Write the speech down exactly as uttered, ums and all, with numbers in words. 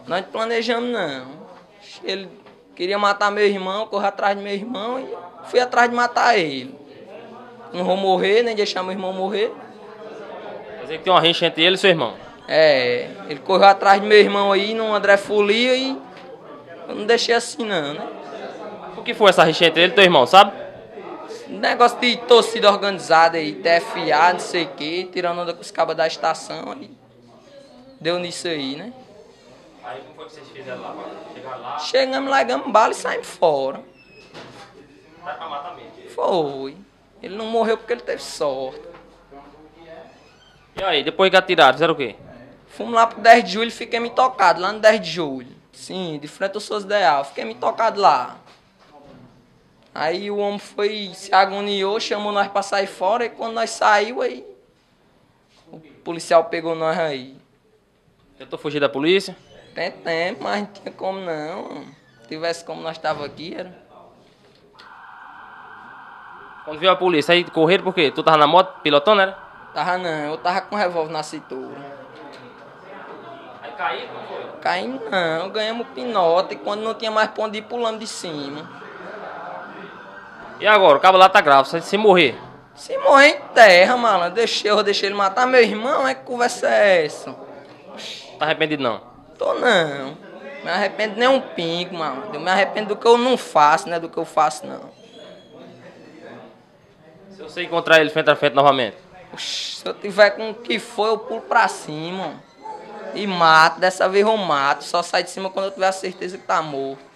Nós não planejamos, não. Ele queria matar meu irmão, corri atrás do meu irmão e fui atrás de matar ele. Não vou morrer, nem deixar meu irmão morrer. Quer dizer que tem uma rixa entre ele e seu irmão? É, ele correu atrás do meu irmão aí, no André Folia, e eu não deixei assim não, né? O que foi essa rixa entre ele e teu irmão, sabe? Negócio de torcida organizada aí, T F A, não sei o que, tirando onda com os cabos da estação, aí deu nisso aí, né? Aí como foi que vocês fizeram lá? Chegaram lá? Chegamos, largamos bala e saímos fora. Vai pra matar mesmo. Foi. Ele não morreu porque ele teve sorte. E aí, depois que atiraram, fizeram o quê? Fomos lá pro dez de julho e fiquei me tocado, lá no dez de julho. Sim, de frente ao Souza Ideal. Fiquei me tocado lá. Aí o homem foi, se agoniou, chamou nós pra sair fora, e quando nós saiu, aí o policial pegou nós aí. Tentou fugir da polícia? Tem tempo, mas não tinha como não. Se tivesse como nós tava aqui, era. Quando viu a polícia, aí correram por quê? Tu tava na moto, pilotando, era? Tava não, eu tava com revólver na cintura. Aí caiu, como foi? Caímos não, ganhamos pinota, e quando não tinha mais pra onde ir, pulamos de cima. E agora? O cabo lá tá grave, se se morrer. Se morrer em terra, malandro, deixei, eu deixei ele matar meu irmão, é que conversa é essa? Tá arrependido não? Tô não. Me arrependo nem um pingo, mano. Eu me arrependo do que eu não faço, não é do que eu faço, não. Se você encontrar ele frente a frente novamente? Oxi, se eu tiver com o que for, eu pulo pra cima. E mato, dessa vez eu mato. Só sai de cima quando eu tiver a certeza que tá morto.